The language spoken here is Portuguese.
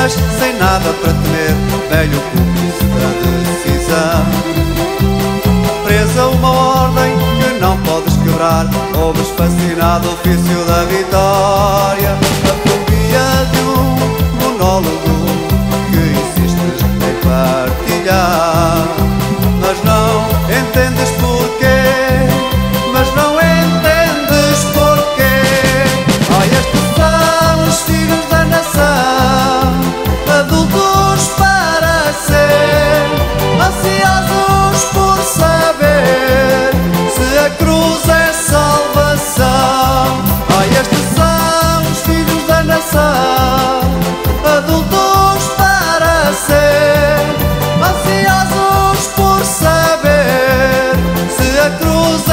mas sem nada para temer, velho cúmplice da decisão. Presa uma ordem que não podes quebrar, ouves fascinado o ofício da vitória. A fobia de um monólogo que insistes em partilhar, mas não entendes porquê, mas não entendes porquê. Ai, estes são os filhos da nação, adultos para ser, ansiosos por saber se a cruz é salvação. Ai, estes são os filhos da nação, adultos para ser, ansiosos por saber se a cruz